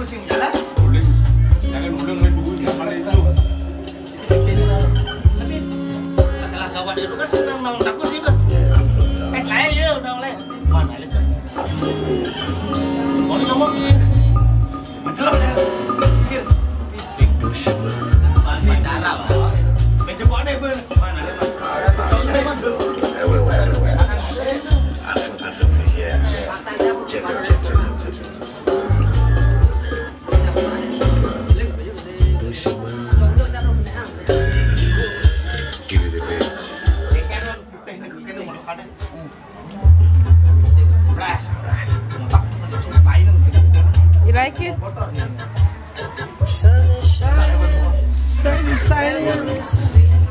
musim jalan. Boleh. Jangan ulang main bukunya mana itu. Tapi masalah gawat itu kan senang takut sih lah. Lain ya udah mulai. Mana lagi? Mau ngomongin. Betul ya. Sir. Mana cara lah. Meja kok ada ben. Mana ada. You like it? Sunshine.